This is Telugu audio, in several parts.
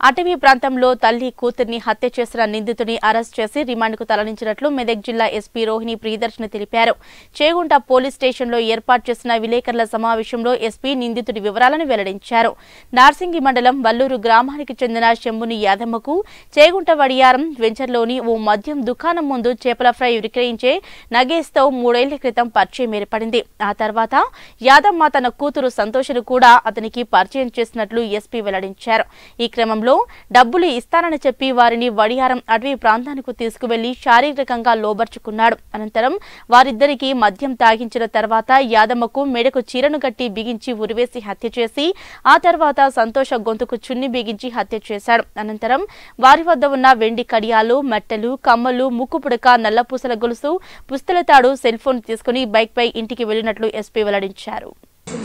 అటవీ ప్రాంతంలో తల్లి కూతుర్ని హత్య చేసిన నిందితుడిని అరెస్ట్ చేసి రిమాండ్కు తరలించినట్లు మెదక్ జిల్లా ఎస్పీ రోహిణి ప్రియదర్శిని తెలిపారు. చేగుంట పోలీస్ స్టేషన్లో ఏర్పాటు చేసిన విలేకరుల సమావేశంలో ఎస్పీ నిందితుడి వివరాలను వెల్లడించారు. నార్సింగి మండలం వల్లూరు గ్రామానికి చెందిన శంభుని యాదమ్మకు చేగుంట వడియారం వెంచర్లోని ఓ మద్యం దుకాణం ముందు చేపల ఫ్రై విక్రయించే నగేష్తో 3 ఏళ్ల క్రితం పరిచయం ఏర్పడింది. ఆ తర్వాత యాదమ్మ తన కూతురు సంతోషను కూడా అతనికి పరిచయం చేసినట్లు ఎస్పీ వెల్లడించారు. ఈ క్రమంలో డబ్బులు ఇస్తానని చెప్పి వారిని వడియారం అటవీ ప్రాంతానికి తీసుకువెళ్లి శారీరకంగా లోబర్చుకున్నాడు. అనంతరం వారిద్దరికి మద్యం తాగించిన తర్వాత యాదమ్మకు మెడకు చీరను కట్టి బిగించి ఉరివేసి హత్య చేసి ఆ తర్వాత సంతోష గొంతుకు చున్ని బిగించి హత్య చేశాడు. అనంతరం వారి వద్ద ఉన్న వెండి కడియాలు, మట్టెలు, కమ్మలు, ముక్కు పుడక, నల్లపూసల గొలుసు, పుస్తలతాడు, సెల్ ఫోన్ తీసుకుని బైక్ పై ఇంటికి వెళ్లినట్లు ఎస్పీ వెల్లడించారు.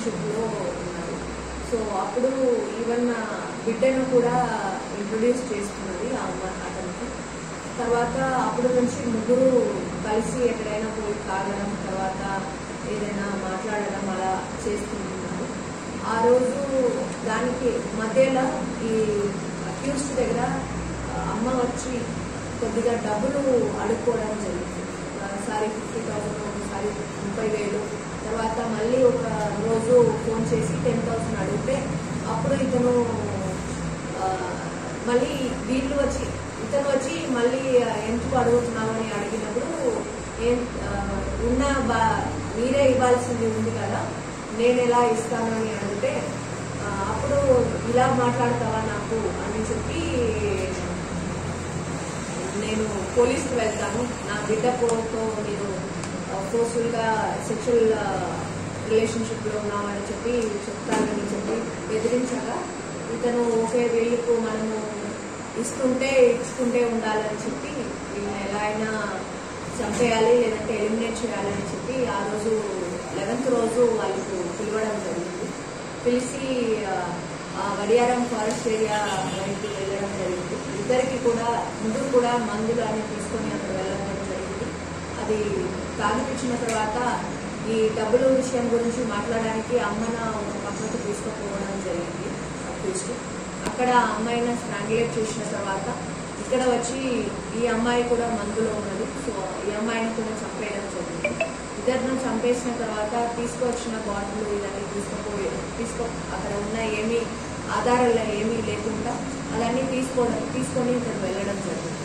సో అప్పుడు ఈవెన్ బిడ్డను కూడా ఇంట్రొడ్యూస్ చేసుకున్నది ఆ అమ్మ అతనికి. తర్వాత అప్పుడు నుంచి ముగ్గురు కలిసి ఎక్కడైనా పోయి తాగడం, తర్వాత ఏదైనా మాట్లాడడం అలా చేస్తుంటున్నారు. ఆ రోజు దానికి మధ్యలో ఈ అక్యూస్డ్ దగ్గర అమ్మ వచ్చి కొద్దిగా డబ్బులు అడుక్కోవడం జరిగింది. ఒకసారి 50,000, ఒకసారి 30,000. తర్వాత మళ్ళీ ఒక రోజు ఫోన్ చేసి 10,000 అడిగితే అప్పుడు ఇతను మళ్ళీ ఇతను వచ్చి మళ్ళీ ఎందుకు అడుగుతున్నావు అని అడిగినప్పుడు మీరే ఇవ్వాల్సింది ఉంది కదా, నేను ఎలా ఇస్తాను అని అడిగితే అప్పుడు ఇలా మాట్లాడతావా నాకు అని చెప్పి నేను పోలీసుకు వెళ్తాను, నా బిడ్డతో నేను ఫోర్స్ఫుల్గా సెక్షువల్ రిలేషన్షిప్లో ఉన్నామని చెప్పి చెప్తానని చెప్పి బెదిరించగా ఇతను ఒకే వీళ్ళకు మనము ఇచ్చుకుంటే ఉండాలని చెప్పి వీళ్ళని ఎలా అయినా చంపేయాలి లేదంటే ఎలిమినేట్ చేయాలని చెప్పి ఆ రోజు 11th రోజు వాళ్ళకు పిలవడం జరిగింది. పిలిచి వడియారం ఫారెస్ట్ ఏరియా వైపు వెళ్ళడం జరిగింది. ఇద్దరికి కూడా ముగ్గురు కూడా మందులు అని తీసుకొని అక్కడ వెళ్ళడం జరిగింది. అది తాగిపించిన తర్వాత ఈ డబ్బుల విషయం గురించి మాట్లాడడానికి అమ్మన ఒక పక్కకు తీసుకుపోవడం జరిగింది. అక్కడ అమ్మాయిని స్ట్రాంగులేట్ చేసిన తర్వాత ఇక్కడ వచ్చి ఈ అమ్మాయి కూడా మందులో ఉన్నది. సో ఈ అమ్మాయిని కూడా చంపేయడం జరిగింది. ఇద్దరిని చంపేసిన తర్వాత తీసుకువచ్చిన బాటిల్ ఇవన్నీ అక్కడ ఉన్న ఏమీ ఆధారాలు ఏమీ లేకుండా అవన్నీ తీసుకొని ఇక్కడ వెళ్ళడం జరిగింది.